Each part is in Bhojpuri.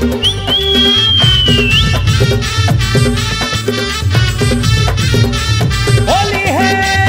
होली है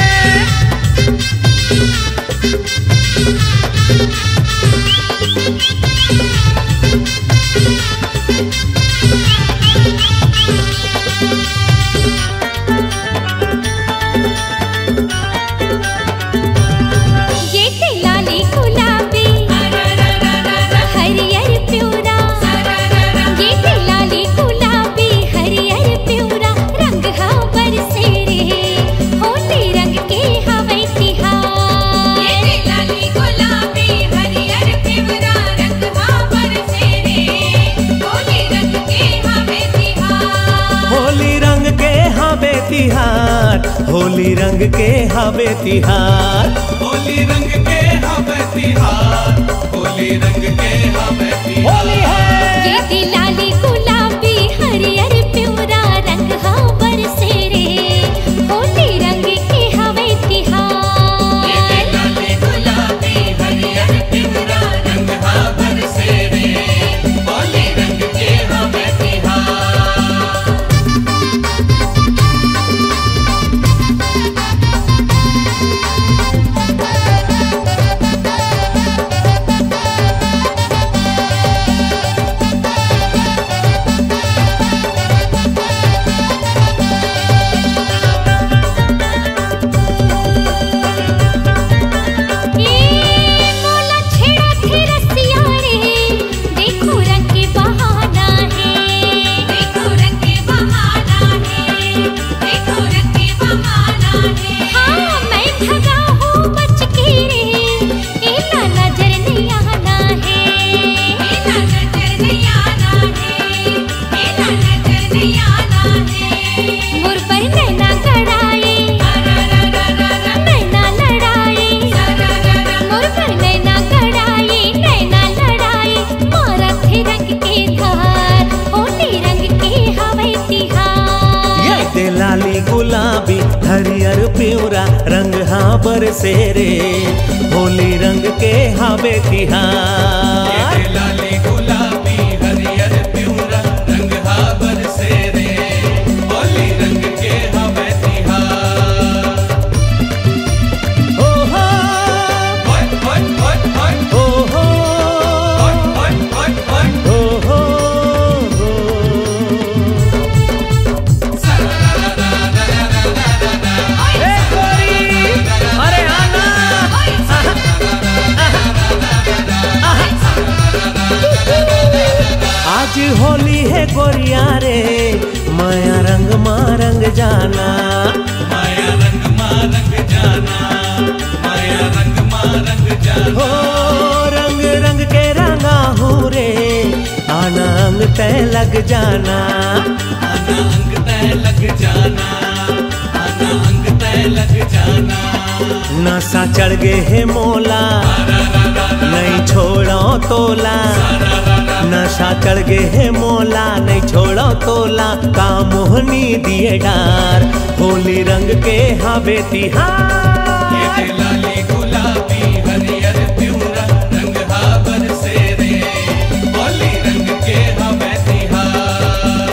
होली रंग के हवे तिहार, होली रंग के हवे तिहार, होली रंग के हवे तिहार। होली है ये लाली गुलाबी हरियर प्यूरा रंग हा बरसे रे, होली रंग के हवे तिहार। ये लाली गुलाबी हरियर प्यूरा रंग हा बरसे रे, होली रंग के हवे तिहार। लाली गुलाबी हरियर प्यूरा रंग हा बरसे रे, होली रंग के हवे तिहार। ये लाली गुलाबी हरियर प्यूरा रंग हा बरसे रे, होली रंग के हवे तिहार। ओ हो होय होय होय होय, ओ हो होय होय होय होय, ओ हो आज होली है गोरिया रे, माया रंग मारंग जाना, माया रंग मारंग जाना, माया रंग मारंग जाना। हो रंग रंग के रंगा हूँ रे, आना अंग तय लग जाना, आना अंग तय लग जाना, आना अंग तय लग जाना। नशा चढ़ गए है मोला, नहीं छोड़ो तोला, नशा चढ़ गए है मोला, नहीं छोड़ो तोला, का मोहनी दिए डार, होली रंग के हवे तिहार। ये लाली गुलाबी हरियर प्यूरा रंग हा बरसे रे, होली रंग के हवे तिहार।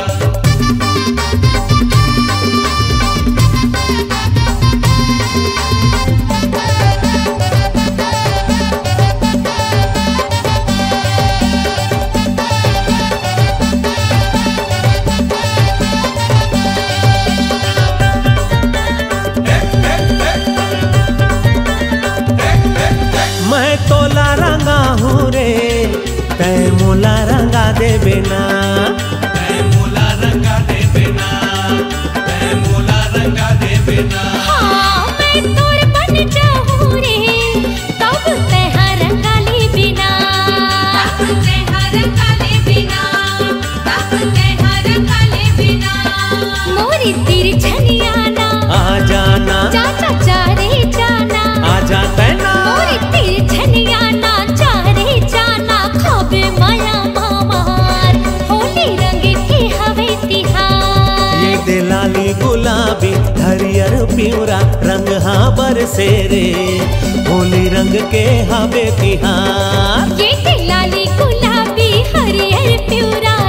मैं तोला रंगा हूँ रे, तय मोला रंगा दे बिना, तय मोला रंगा दे बिना, तय मोला रंगा दे बिना। हाँ मैं तोर बन जाऊँ रे, तब तेहा रंगा ले बिना, तब तेहा रंगा ले बिना, तब तेहा रंगा ले बिना। मोरी तेरी छनियाना आ जाना, चाचा चारे जाना, आ जाता है ना, मोरी तेरी छनियाना चारे जाना, खाबे माया मामार, होली रंग के हवे तिहार। ये दे लाली गुलाबी हरियर प्यूरा रंग हा बरसे रे, होली रंग के हवे तिहार। ये लाली गुलाबी हरियर प्यूरा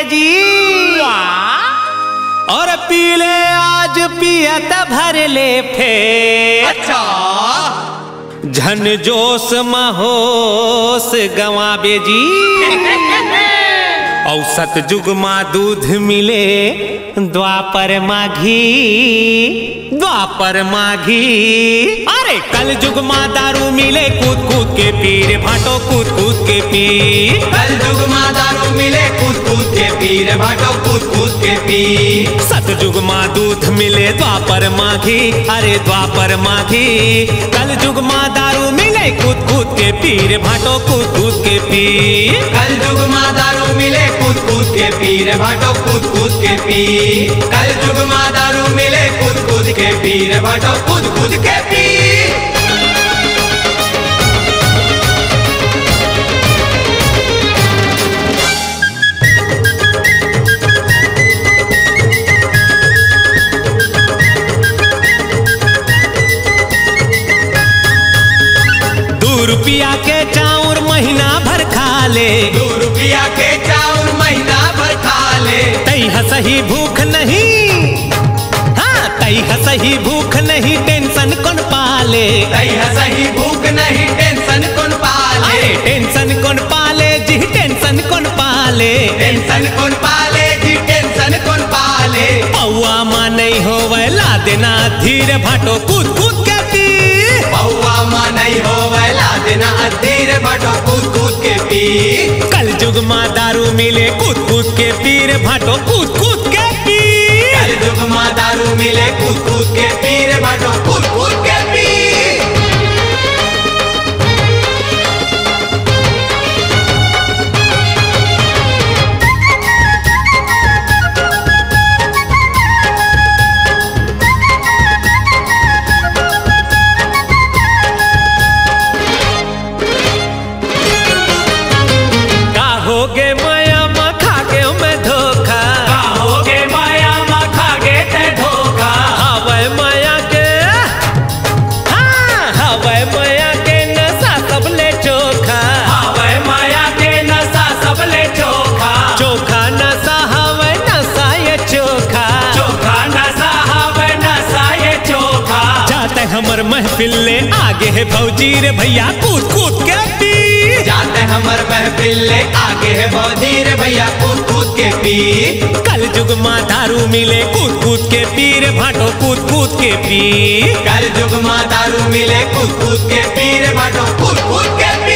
बेजी और पीले आज पियत भर ले फेर। अच्छा झन जोश महोश गवा बेजी औसत जुगमा दूध मिले द्वापर माघी अरे कल जुगमा दारू मिले कूद कूद के पीर भाटो कूद कूद के पीर। कल जुगमा दारू मिले कूद कूद के पीर भाटो कूद कूद के पीर। सतयुगमा दूध मिले द्वापर माघी अरे द्वापर माघी कल जुगमा दारू मिले कूद कूद के पीर भाटो कूद कूद के पीर। कल जुगमा दारू मिले कूद कूद के पीर भाटो कूद कूद के पीर। कल जुगमा दारू मिले कूद कूद के पीर भाटो कूद कूद के पीर। ₹2 के चाउर महीना भर खा ले। ₹2 के चाउर महीना भर खा ले। तई हसही भूख नहीं, हाँ तई हसही भूख नहीं टेंशन कौन पाले। तई हसही भूख नहीं टेंशन कौन पाले। अरे टेंशन कौन पाले जी टेंशन कौन पाले। टेंशन कौन पाले जी टेंशन कौन पाले। पौआ माँ नहीं होवे ला देना धीरे भाटो कूद कूद के पी। पौआ माँ नहीं होवे ला देना धीरे भाटो कूद कूद के पी। कल जुगमा दारू मिले कूद कूद के पीर भाटो कूद कूद के पी। कल जुगमा दारू मिले कूद कूद के पीर भाटो कूद कूद के पी। हमर महफिल ले आगे है भौजी रे भैया कूद कूद के पी। जाते हमर महफिल ले आगे है भौजी रे भैया कूद कूद के पी। कल जुगमा दारू मिले कूद कूद के पीर भाटो कूद कूद के पी। कल जुगमा दारू मिले कूद कूद के पीर भाटो कूद कूद के पी।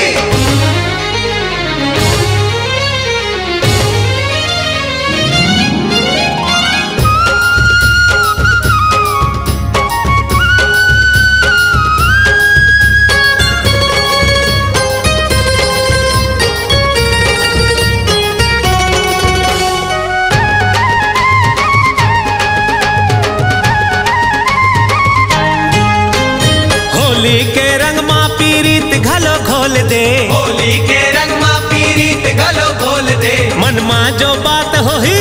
होली के रंग माँ पीरीत घलो घोल दे। होली के रंग माँ पीरीत घलो घोल दे। मन माँ जो बात होही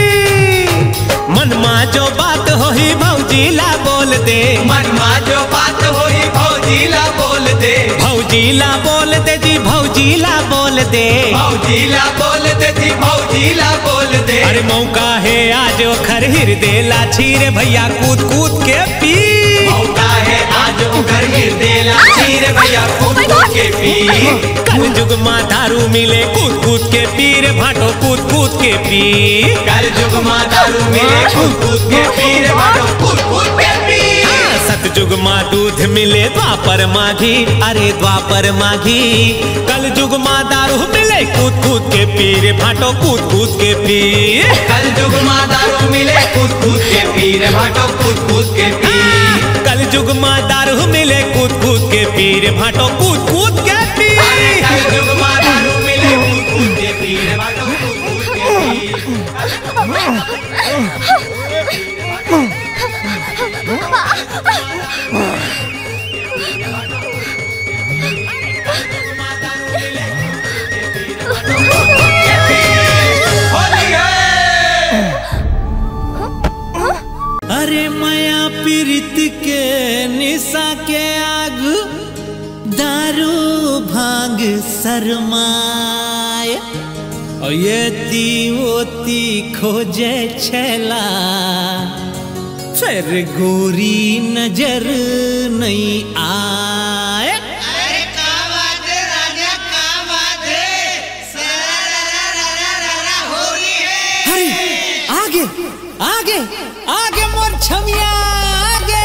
मन माँ जो बात होही भौजी ला बोल दे। मन माँ जो बात होही भौजी ला बोल दे। भौजी ला बोल दे जी भौजी ला बोल दे। भौजी ला बोल दे जी भौजी ला बोल दे। अरे मौका है आज ओखर हृदय ला छीरे भैया कूद कूद के पी। मौका है आज ओखर हृदय ला छीरे भैया कूद कूद के पी। कल जुगमा दारू मिले कूद कूद के पीर भाटो कूद कूद के पी। कल जुगमा दारू मिले कूद कूद के पीर भाटो कूद कूद के पी। सतयुगमा दूध मिले द्वापर माघी अरे द्वापर माघी कल जुगमा दारू मिले कूद कूद के पीर भाटो कूद कूद के पी। कल जुगमा दारू मिले कूद कूद के पीर भाटो कूद कूद के पी। कल युग माँ दारू मिले कूद कूद के पीर भाटो कूद कूद के पीर। कल युग माँ दारू मिले कूद कूद के पीर भाटो कूद कूद के अरे माया पीरित के निशा के आग दारू भांग शरमाए येती ओती खोजे छला फिर गोरी नजर नहीं आए। अरे का बात है राजा, का बात है, सरारारारारारा हो रही है। अरे आगे आगे आगे मोर छमिया आगे।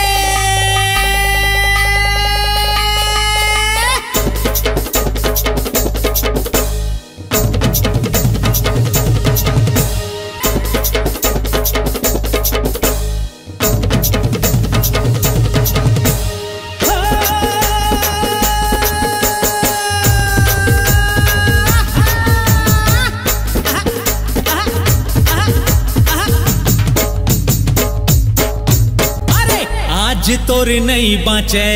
आज तोर नहीं बाँचे,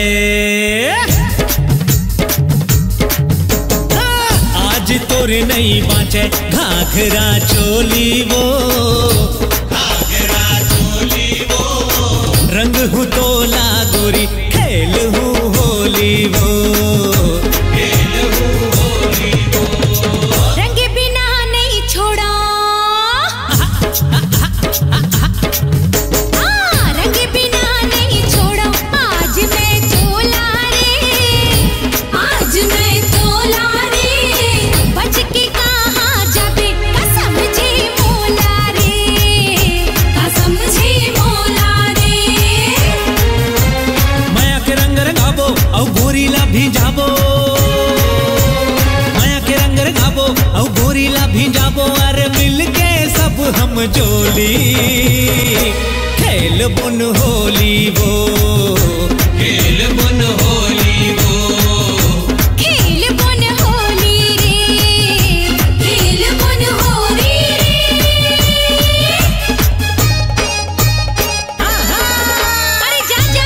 आज तोर नहीं बाँचे घाघरा चोली वो, घाघरा चोली वो। रंग हूँ तोला गोरी खेल हूँ होली वो, खेल हूँ होली वो। रंग बिना नहीं छोड़ा, रंग बिना नहीं छोड़ा। आज मैं तोला रे, आज मैं तोला रे। बच के कहाँ जाबे कसम जी मोला रे, कसम जी मोला रे। माया के रंग रंगाबो और गोरीला भिंजाबो, माया के रंग रंगाबो और गोरीला भिंजाबो। अरे मिलके सब हम जोली खेल बुन होली वो, खेल बुन होली वो। खेल बुन होली रे, खेल बुन होली रे। अरे जा जा।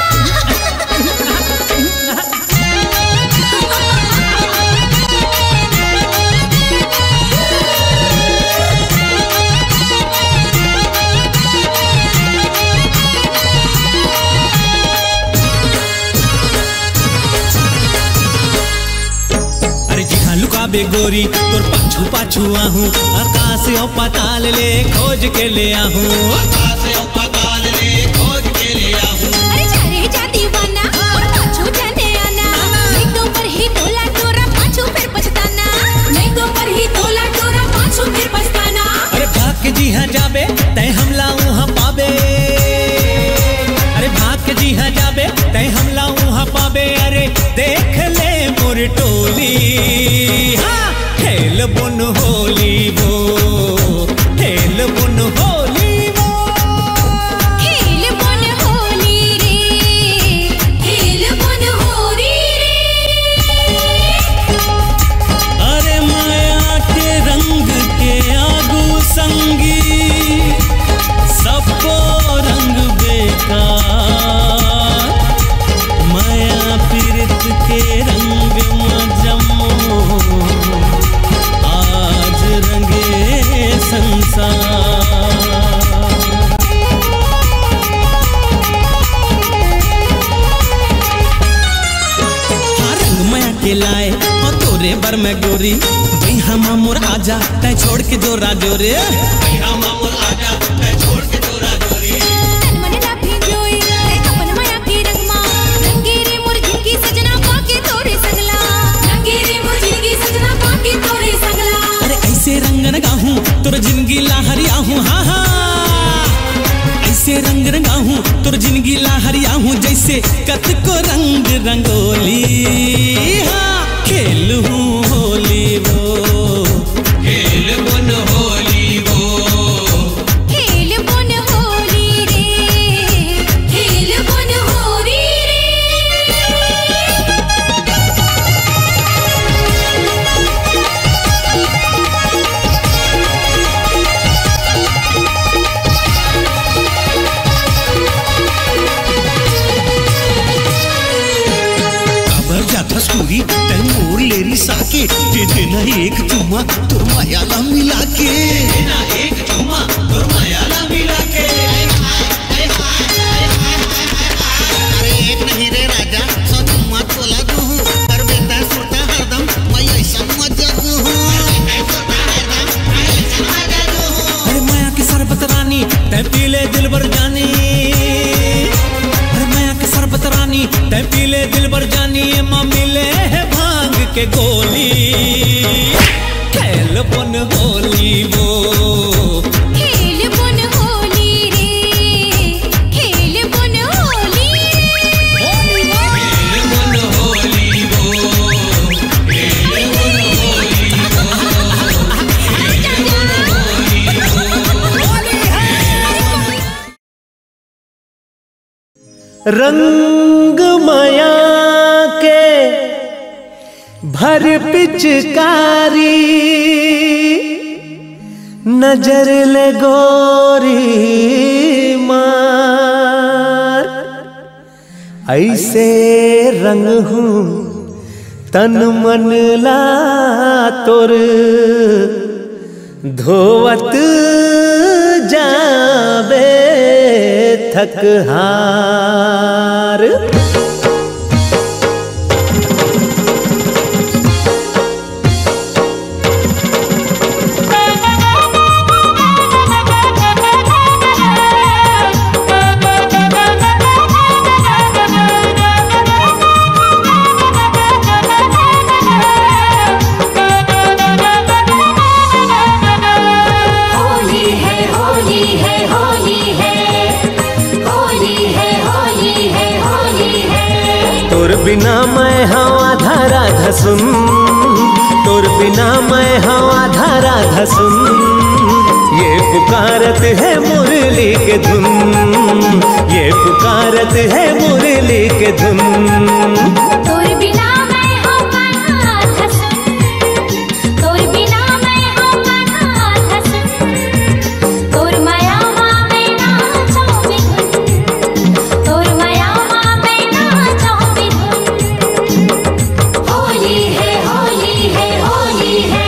अरे जिहा लुकाबे गोरी तोर पाछू पाछू आहूं, आकाश और पाताल ले खोज के ले आहूं, आकाश और पाताल ले खोज के ले आहूं। अरे जा रे जा दीवाना और पाछू जाने आना। नहीं तो पर ही तोला टोरा पाछू फिर पछताना, नहीं तो पर ही तोला टोरा पाछू फिर पछताना। अरे भाग के जी हाँ जाबे तय हमला उहाँ पाबे, अरे भाग के जी हाँ जाबे तय हमला उहाँ पाबे। अरे देख ले मोर टोली, हाँ खेल बुन होली वो, खेल बुन होली वो। खेल बुन होली रे, खेल बुन होली रे। अरे माया के रंग के आगू संगी सबको रंग बेकार, माया पीरत के रंग मजमो आज रंगे संसार। हाँ रंग माया के लाए और तोरे बर में गोरी भैया मामूर आजा तय छोड़ के जोरा जोरे, भैया मामूर आजा तय छोड़ के जोरा जोरे। तन मन ना भिजोई रे अपन माया के रंगमा, रंगे रे मोर जिंदगी सजना पाके तोरे संगला, रंगे रे मोर जिंदगी सजना पाके तोरे संगला। अरे ऐसे रंग लगाहूं तोर जिंदगी लाहरिया हूँ, हाँ हाँ ऐसे रंग रंगाहूं तोर जिंदगी लाहरिया हूँ। जैसे कत को रंग रंगोली, हाँ खेल हूँ होली वो, खेल बुन होली वो। खेल बुन होली रे, खेल बुन होली रे। काबर जाता सूरी तय मोर लेरी साके, दे देना एक चुम्मा तोर मायाला मिला के, देना एक चुम्मा तोर मायाला मिला के। अरे एक नहीं रे राजा, सौ चुम्मा तोला दूँ, कर बेटा सोता हरदम मैं ऐसा मजा दूँ। मिले दिल भर जानिए माँ मिले है भांग के गोली खेल पुन होली वो खेल पुन होली रे खेल पुन होली रंग माया के भर पिचकारी नजर ले गोरी मार ऐसे रंग हूँ तन मन ला तोर धोवत जाबे थक हार बिना मैं हवा धारा धसुन तोर बिना मैं हवा धारा धसुन ये पुकारत है मुरली के धुन ये पुकारत है मुरली के धुन तोर बिना मैं हवा धसुन तोर बिना मैं हवा धसुन तोर माया में नाचो बिधुन तोर माया में नाचो होली है होली है होली है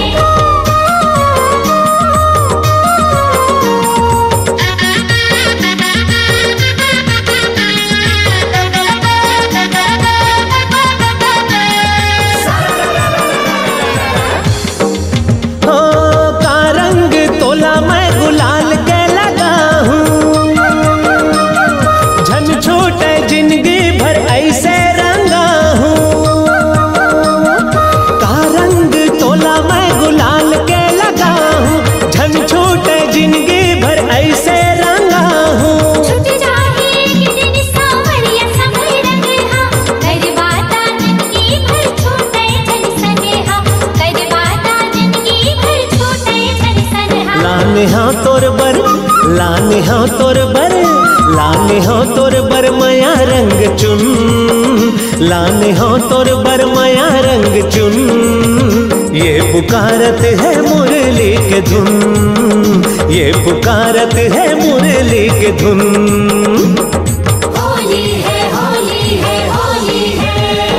लाने हाँ तोर बर माया रंग चुन लाने हाँ तोर बर माया रंग चुन ये पुकारत है मुरली के धुन ये पुकारत है मुरली के धुन होली है होली है होली है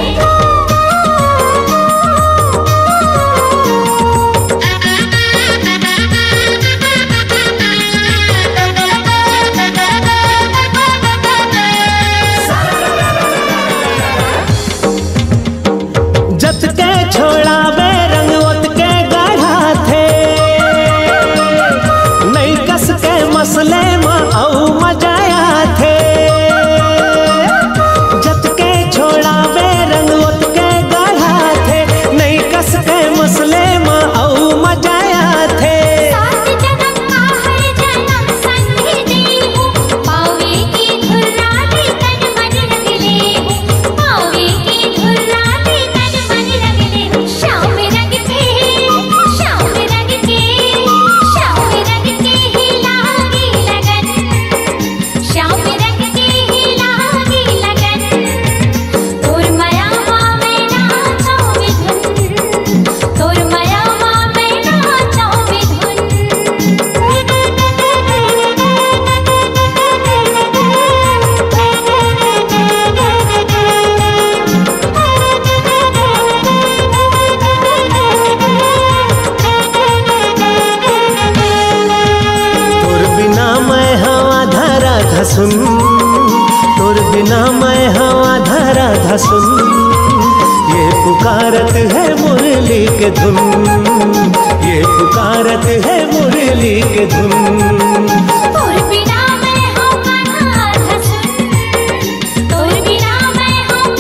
धसुन तोर बिना मैं हवा धारा धसुन ये पुकारत है मुरली के धुन ये पुकारत है मुरली के धुन तोर बिना मैं हवा धसुन तोर बिना मैं हवा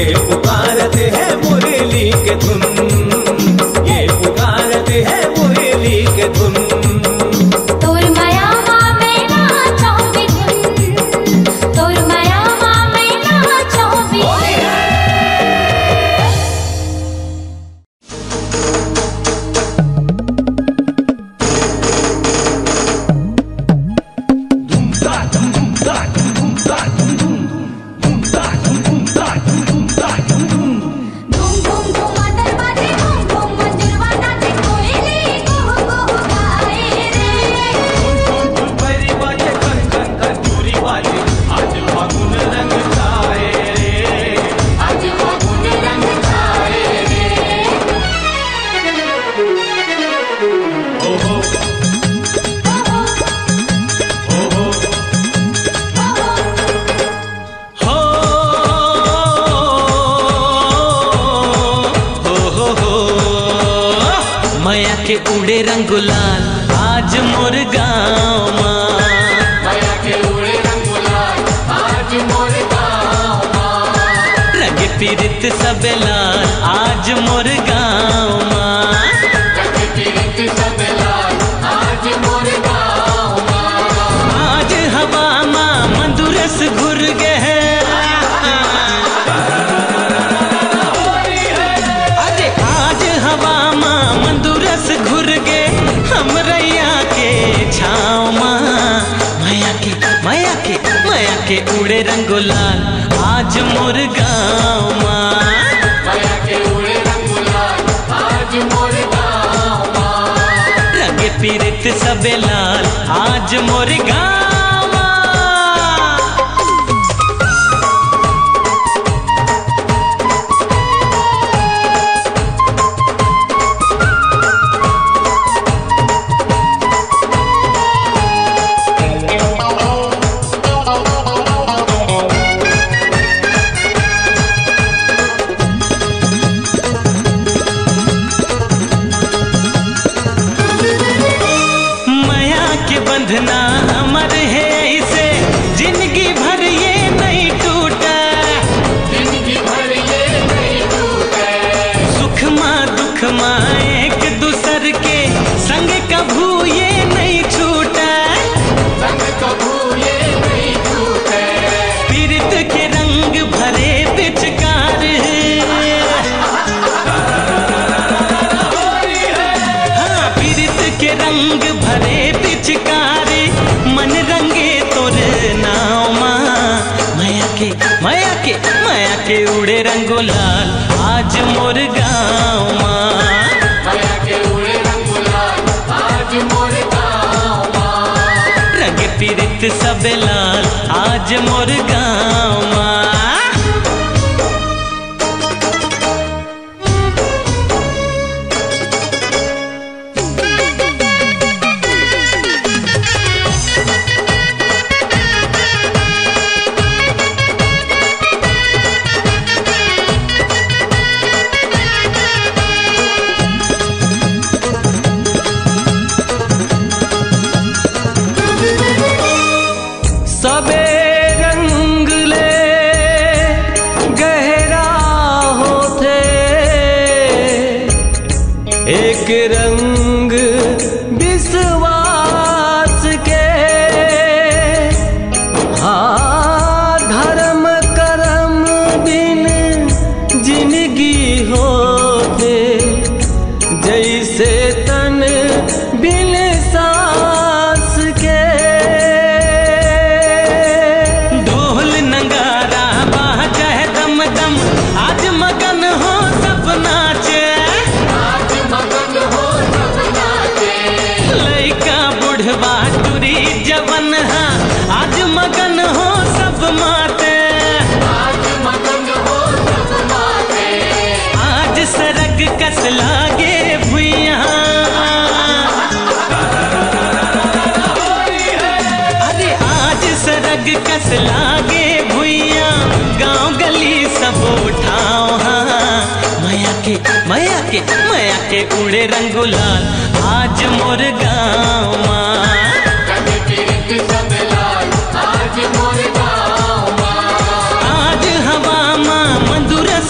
ये पुकारते है मुरली के धुन, ये पुकारते है मुरली के धुन। तोर माया में नाचो बिधुन, तोर माया में नाचो बिधुन। के उड़े रंग गुलाल आज मोर गाँव माँ, माया के उड़े रंग गुलाल आज मोर गाँव माँ। रंग पीरित सब लाल आज मोर गाँव माँ, रंग पीरित सब लाल आज मोर गाँव माँ। आज हवा माँ मंदुरस घुर गए, अरे आज हवा माँ मंदुरस घुर गए हम रैया के छाँव माँ। माया के उड़े रंग गुलाल आज मोर गाँव माँ, माया के उड़े रंग गुलाल आज मोर गाँव माँ। रंग पीरित सब लाल आज मोर गाँव माँ। बंधना अमर है इसे जिंदगी भर ये नहीं टूटा, जिंदगी भर ये नहीं टूटे। सुख माँ दुख माँ एक दूसर के संग कभू ये नहीं छूटा, संग कभू ये नहीं टूटे। पीरित के रंग भरे पिचकार, हाँ पीरित के रंग भरे पिचकार मन रंगे तोर नाव माँ। माया के उड़े रंग गुलाल आज मोर गाँव माँ, माया के उड़े रंग गुलाल आज मोर गाँव माँ। रंग पीरित सब लाल आज मोर गाँव माँ। सबे रंग ले गहरा होते, एक रंग विश्वास के, हाँ धर्म कर्म बिन जिंदगी होते, जैसे तन बिन सांस के। ढोल नंगारा बाजे दम दम आज मगन हो सब नाचे, आज मगन हो सब नाचे। लइका बुढ़वा टुरी जवन हा आज मगन हो सब माते, आज मगन हो सब माते। आज सरग कस लागे भुइया, अरे आज सरग कस लागे भुइया, गांव गली सब उठाओ हाँ। माया के उड़े रंग गुलाल आज मोर गाँव माँ, रंग पीरित सब लाल आज मोर गाँव माँ। आज हवा माँ मंदुरस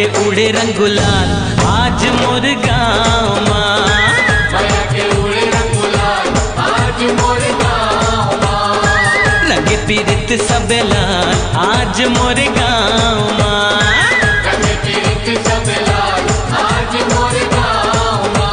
के उड़े रंग गुलाल आज मोर गाँव माँ। माया के उड़े रंग गुलाल आज मोर गाँव माँ। रंगे पीरित सब लाल आज मोर गाँव माँ। रंगे पीरित सब लाल आज मोर गाँव माँ।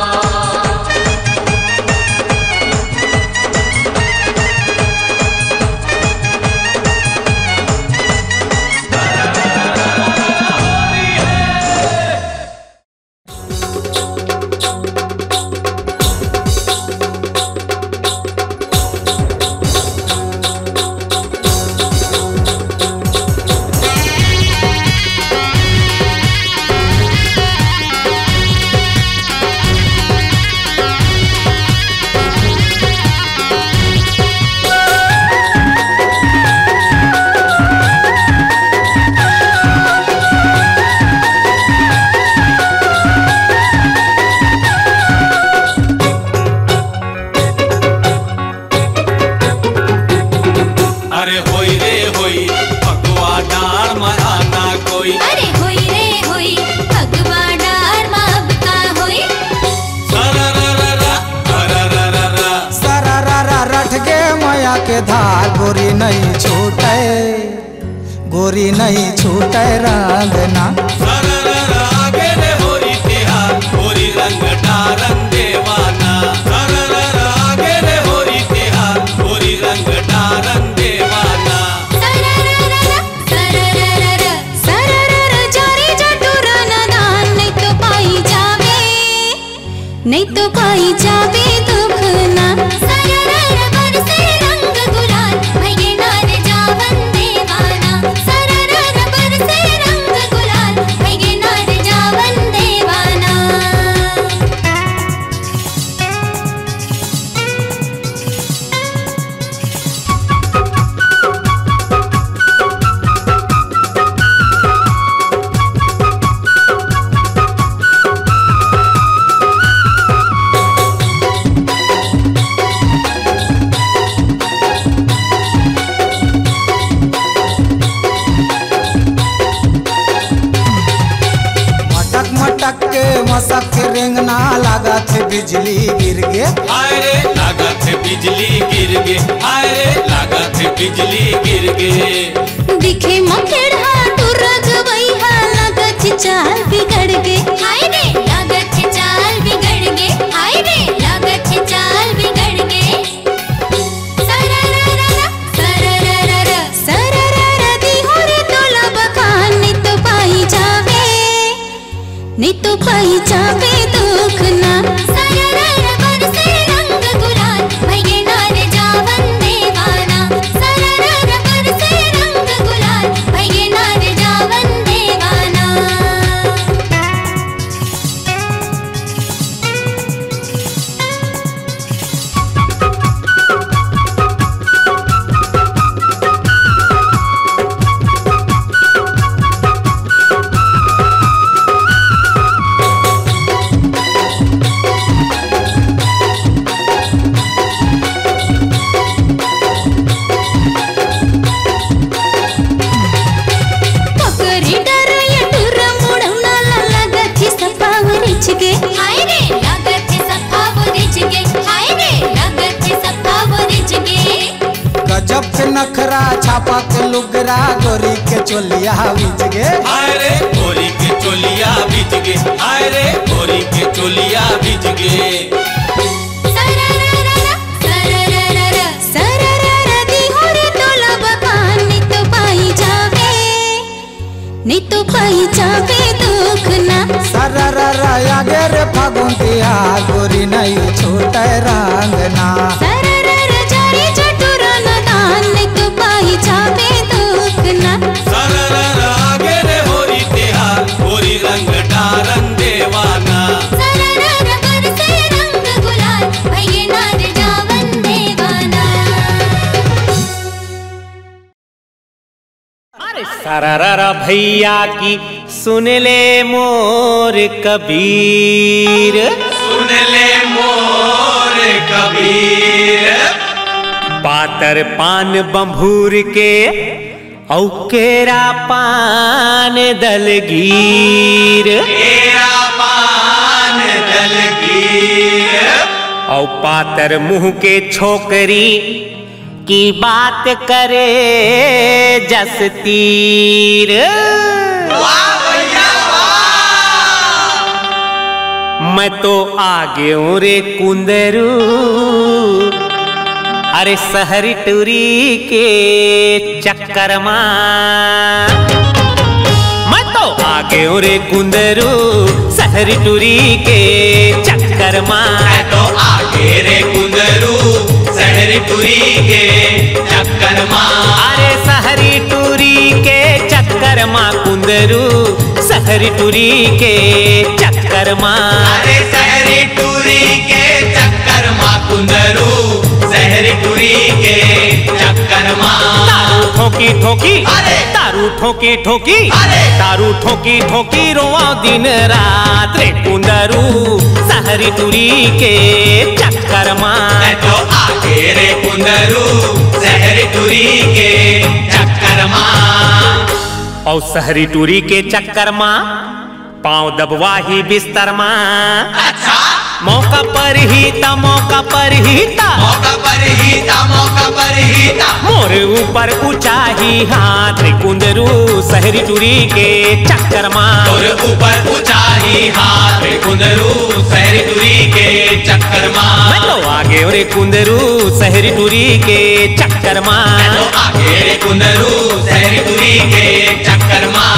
अरे होई रे होई भगवा डार मराना कोई। अरे होई रे होई भगवा डार माब का होई। सरररररा सरररररा सरररा रट के माया के धार गोरी नहीं छूटे, गोरी नहीं छूटे रंगना। सररररा आगे रे होरी तिहार होरी रंग डारन देवाना। सररररा आगे रे होरी तिहार होरी रंग डारन देवाना। सरररररा सरररररा सरररर जारी जटुर नदान नहीं तो पाई जावे, नहीं तो पाई जावे दुख ना। सरररर बरसे रंग गुलाल भैये नार जावन देवाना। सरररर बरसे रंग गुलाल भैये नार जावन देवाना। मटक मटक के मसक के रेंगना लगा थे बिजली गिर गे। हाय रे लागत है बिजली गिर गे। हाय रे लागत है बिजली गिर गे। दिखे मखेड़ा टुरग वैहा लागत चाल बिगड़ गे। हाय रे लागत चाल बिगड़ गे। हाय रे लागत चाल बिगड़ गे। सरररररा सरररररा सरररर दी होरे तोला बखान नहीं तो पाई जावे, नहीं तो पाई जावे दुख ना। सरररर बरसे रंग गुलाल भैये नार जावन देवाना। सरररर बरसे रंग गुलाल भैये नार जावन देवाना। पकड़ी डर ये टुर मुड़ौना लागत सफाव रिच गे। हाय रे लागत सफाव रिच गे। हाय रे लागत सफाव रिच गे। गजब के नखरा छापा के लुगरा गोरी के चोलिया बीच गे। हाय रे गोरी के चोलिया बीच गे। हाय रे गोरी के चोलिया बीच गे। सरररररा सरररररा सरररर दी होरे तोला बखान नहीं तो पाई जावे, नहीं तो पाई जावे दुख ना। सरररा आगे रे फागुन तिहार गोरी नहीं छूटे रंगना। सरररर जारी जटुर नदान नहीं तो पाई जावे दुख ना। सररररा आगे रे होरी तिहार होरी रंग डारन देवाना। सरररर बरसे रंग गुलाल भैये नार जावन देवाना। सरररा भैया की सुन ले मोर कबीर। सुन ले मोर कबीर। पातर पान बंभूर के औ केरा पान दलगीर केरा पान दलगीर औ पातर मुंह के छोकरी की बात करे जस तीर। वाह भैया वाह। मैं तो आगे हूँ रे कुंदरू, अरे सहरी टूरी के चक्कर मां। मैं तो आगे हूँ रे कुंदरू, सहरी टूरी के चक्कर मां। मैं तो आगे रे कुंदरू, सहरी टूरी के चक्कर मां। अरे सहरी टूरी के चक्कर मां कुंदरू, सहरी टूरी के चक्कर मां। अरे सहरी टूरी के चक्कर मां कुंदरू, सहरी टूरी के चक्कर मां। तारू ठोकी ठोकी, अरे तारू ठोकी ठोकी, अरे तारू ठोकी ठोकी रोआ दिन रात रे कुंदरू, सहरी टूरी के चक्कर मां। मैं तो आगे रे कुंदरू, सहरी टूरी के चक्कर मां। और सहरी टूरी के चक्कर मां पांव दबवाही बिस्तर मां। अच्छा मौका पर ही ता, मौका पर ही ता, मौका पर ही था, मौका पर ही था। मोर ऊपर ऊंचा ही हाथ रे कुंदरू, सहरी टूरी के चक्कर मां। और ऊपर ऊंचा ही हाथ रे कुंदरू, सहरी टूरी के चक्कर मां। मैं तो आगे रे कुंदरू, सहरी टूरी के चक्कर मां। मैं तो आगे रे कुंदरू, सहरी टूरी के चक्कर मां।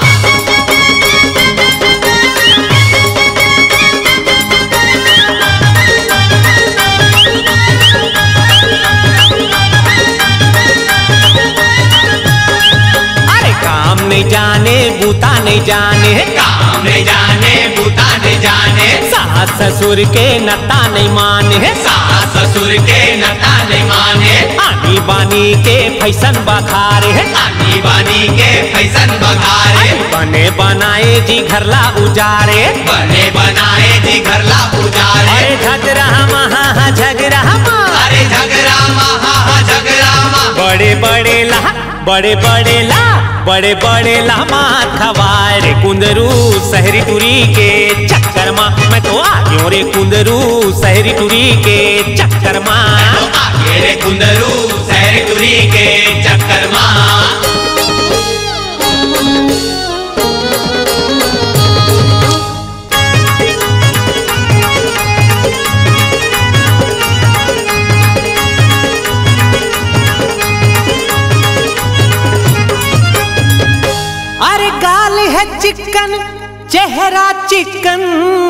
नहीं जाने बूता नहीं जाने, काम नहीं जाने बूता नहीं जाने। सास ससुर के नता नहीं माने, सास ससुर के नता नहीं माने। आनी बानी के फैशन बखारे, आनी बानी के फैशन बघारे। बने बनाए जी घरला उजारे, बने बनाए जी घरला उजारे। अरे झगड़ा महा झगड़ा माँ, अरे झगड़ा महा झगड़ा माँ। बड़े बड़े ला, बड़े बड़े ला, बड़े बड़े ला मात खवाए रे कुंदरू, सहरी टूरी के चक्कर मां। मैं तो आगे हूँ रे कुंदरू, सहरी टूरी के चक्कर मां। मैं तो आगे रे कुंदरू, सहरी टूरी के चक्कर मां। चिकन चेहरा चिकन,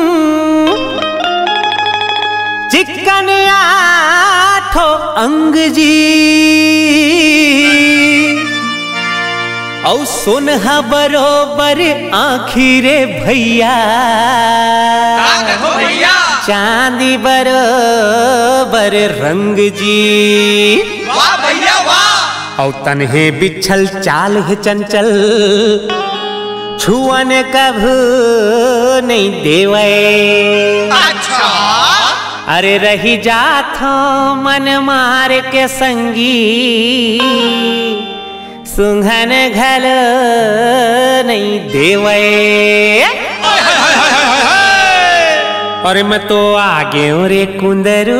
चिकन आठो अंग जी, औ सोनहा बरोबर आँखी रे भैया, भैया चांदी बरोबर रंग जी। वाह भैया वाह। औ तन्हे बिछल चाल है चंचल, छुअन कभू नहीं देवे। अच्छा अरे रही जाथो मन मार के संगी, सुंघन घल नहीं देवे। और मैं तो आगे हूँ रे कुंदरू,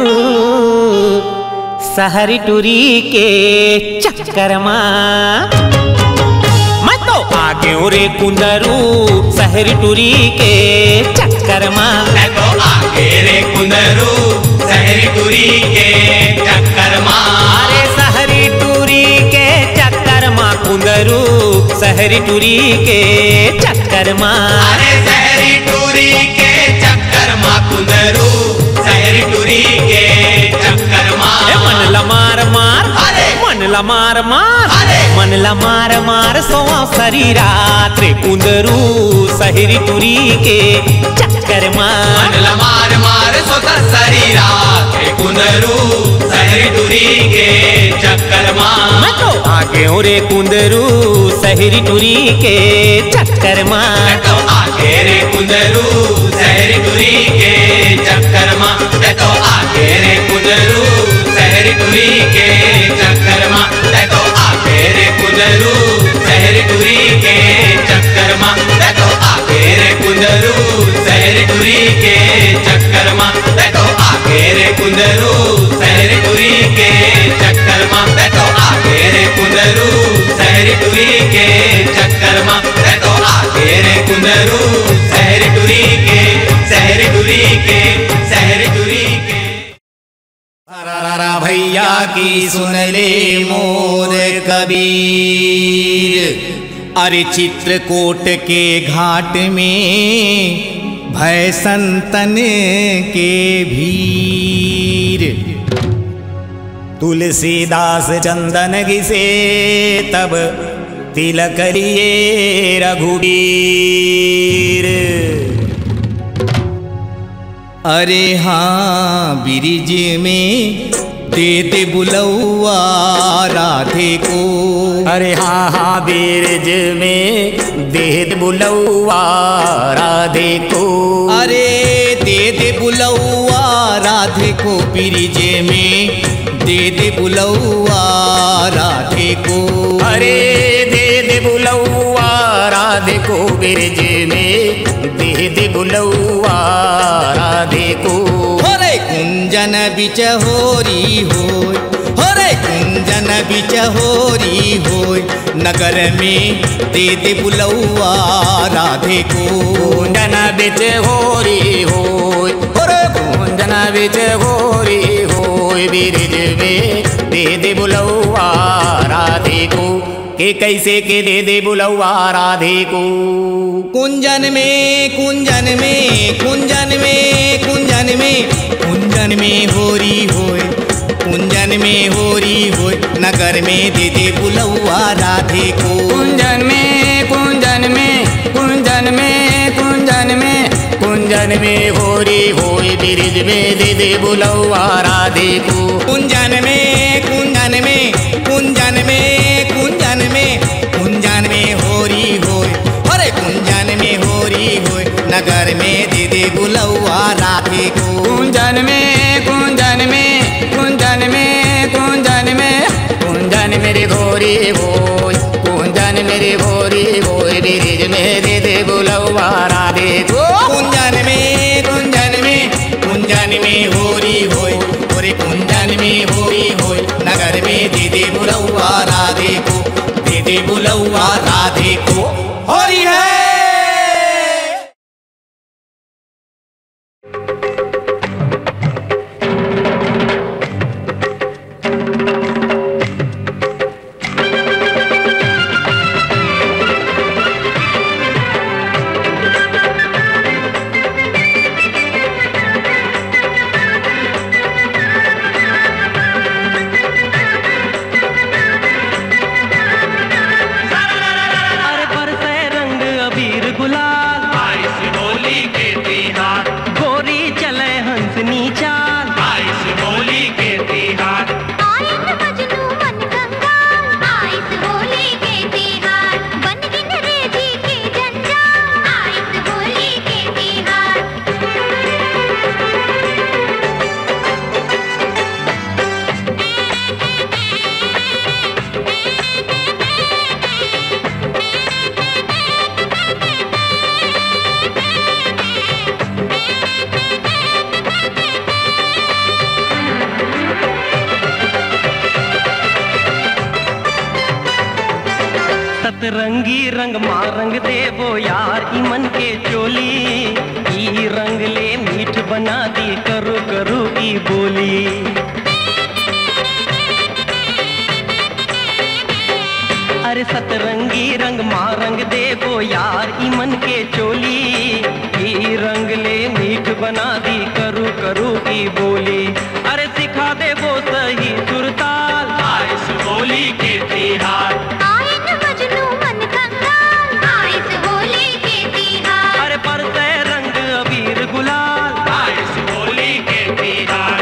सहरी टूरी के चक्कर मां। आगे हूँ रे कुंदरू, सहरी टूरी के चक्कर मां। मैं तो आगे रे कुंदरू, सहरी टूरी के चक्कर मां। अरे सहरी टूरी के चक्कर मां कुंदरू, सहरी टूरी के चक्कर मां। अरे सहरी टूरी के चक्कर मां कुंदरू, सहरी टूरी के चक्कर मां। मन ला मार मार, मन ला मार मार, मन ला मार मार सोआ सरी रात रे कुंदरू, सहरी टूरी के चक्कर मां। मन ला मार मार सोता सरी रात रे कुंदरू, सहरी टूरी के चक्कर मां। मैं तो आगे हूँ रे कुंदरू, सहरी टूरी के चक्कर मां। मैं तो आगे रे कुंदरू, सहरी टूरी के चक्कर मां। मैं तो आगे रे कुंदरू, सहरी टूरी के चक्कर मां। मैं तो आगे रे कुंदरू, की सुन ले मोर कबीर। अरे चित्रकूट के घाट में भय संतन के भीर। तुलसीदास चंदन घिसे तब तिलक लिए रघुवीर। अरे हाँ ब्रिज में दे दे बुलौआ राधे को। अरे हाँ हाँ ब्रिज में दे दे बुलौआ राधे को। अरे दे दे बुलौआ राधे को ब्रिज में दे दे बुलौआ राधे को। अरे दे दे बुलौआ राधे को ब्रिज में दे दे बुलौआ राधे को। होरे कुंजन बिच होरी होय, होरे कुंजन बिच होरी होय, नगर में दे दे बुलौआ राधे को। कुंजन बिच होरी होय, होरे कुंजन बिच होरी होय, ब्रिज में दे दे बुलौआ राधे को। के कैसे के दे दे बुलौआ राधे को। कुंजन में कुंजन में कुंजन में कुंजन में कुंजन में होरी होय, कुंजन में होरी होय, नगर में दे दे बुलौआ राधे को। कुंजन में कुंजन में कुंजन में कुंजन में कुंजन में होरी होय, ब्रिज में दे दे बुलौआ राधे को। कुंजन में कुंजन में कुंजन में कुंजन में कुंजन में होरी होय, अरे कुंजन में होरी होय, नगर में दे दे बुलौआ राधे को। कुंजन में कुंजन में कुंजन में कुंजन में कुंजन मेरे घोरी होय, कुंजन मेरे घोरी होय, ब्रिज में दे दे बुलौआ राधे को। कुंजन में कुंजन में कुंजन में होरी होय, अरे कुंजन में होरी होय, नगर में दे दे बुलौआ राधे को, दे दे बुलौआ राधे को। होरी है सतरंगी रंग मारंग देवो यार ई मन के चोली, ई रंग ले मीठ बना दी करो करो की बोली। अरे सतरंगी रंग मारंग देवो यार ई मन के चोली, ई रंग ले मीठ बना दी करो करो की बोली। अरे सिखा दे वो सही सुरताल इस बोली के तिहार। अरे बरसे रंग अबीर गुलाल इस होली के तिहार।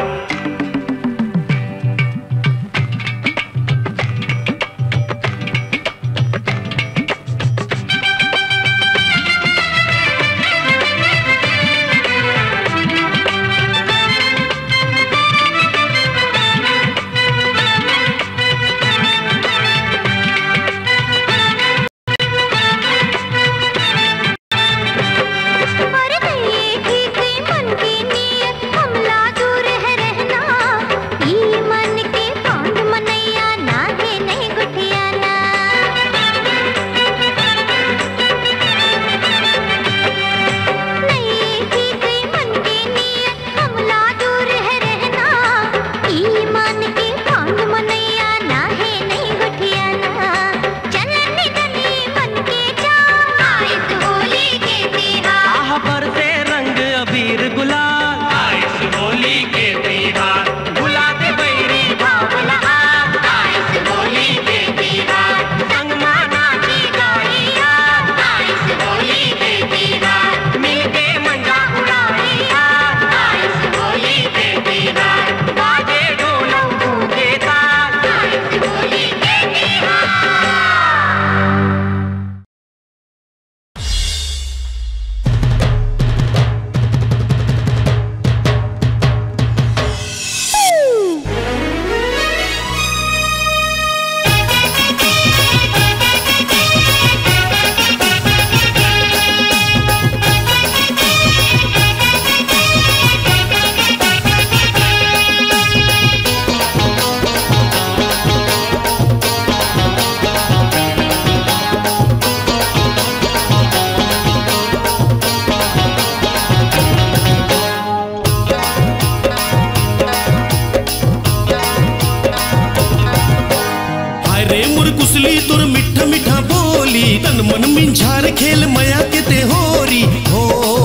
झार खेल मया के ते होरी हो।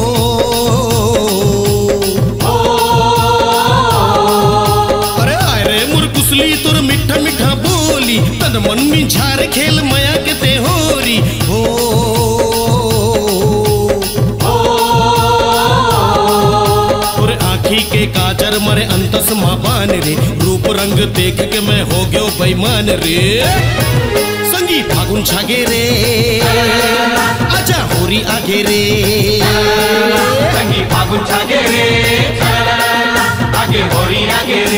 अरे आय रे मोर कुसली तोर मिठा मिठा बोली तन मन में झार खेल मया के ते होरी हो। के काजर मरे अंतस मापान रे रूप रंग देख के मैं हो गयो बेईमान रे। संगी फागुन छागे रे आजा होरी आगे रे। संगी फागुन छागे रे आगे होरी आगे रे।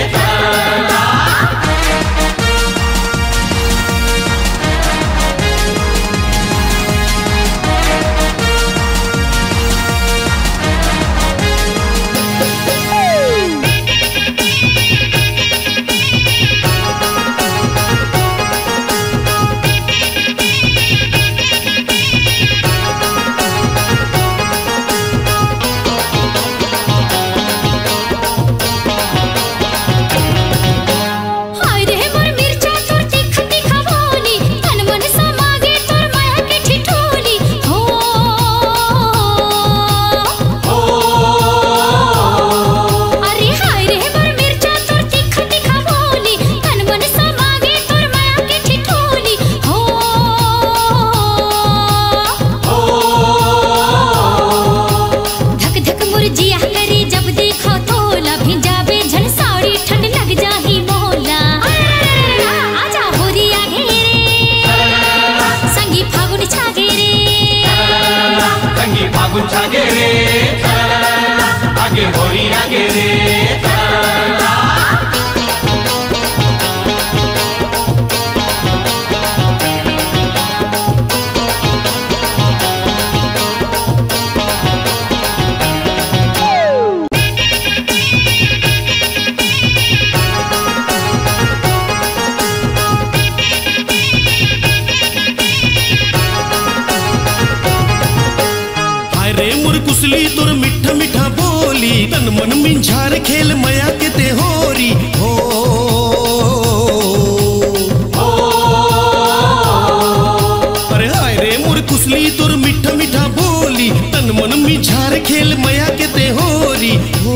छागे रे आगे होरी आगे रे। कुसली तोर मिठा मिठा बोली तन मन में झार खेल मया के ते होरी हो। अरे हाय रे मोर कुसली तोर मिठा मिठा बोली तन मन में झार खेल मया के ते होरी हो।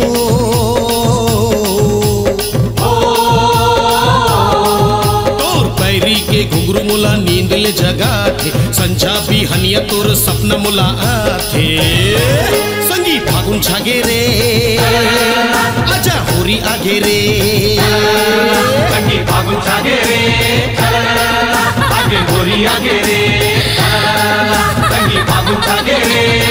तोर पैरी के घुंघरू मुला नींद ले जगा थे संझा भी हनिया तोर सपना मुला आथे। संगी फागुन छागे रे आजा होरी आगे रे। संगी फागुन छागे रे आगे होरी आगे रे। संगी फागुन छागे रे